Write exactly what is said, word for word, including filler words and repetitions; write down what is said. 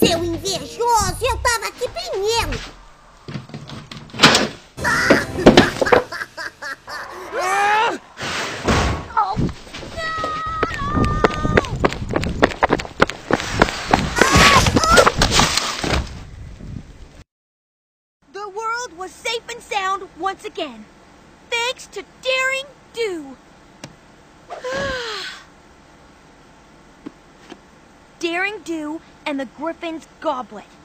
Seu invejoso, eu tava aqui primeiro. Oh, The world was safe and sound once again, thanks to Daring Do. Daring Do and the Griffin's Goblet.